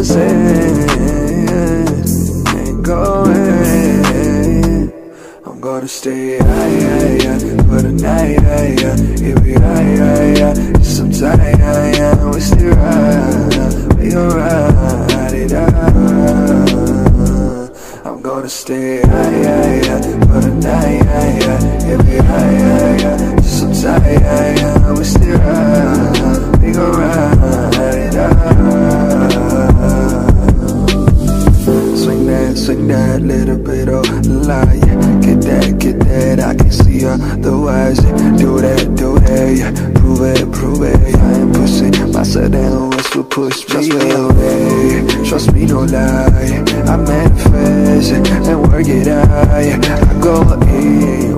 losing, ain't going. I'm gonna stay high for the night, yeah, we high, just some time, we still ride, we gon' ride it out. I'm gonna stay high for the night, yeah, we high, just some time, we still ride, we gon' ride it out. Swing that little bit of lie, yeah. Get that, I can see otherwise, yeah. Do that, yeah. Prove it, I ain't pushing myself down, what's what push me away. Trust me, no lie, I manifest and work it out, yeah. I go in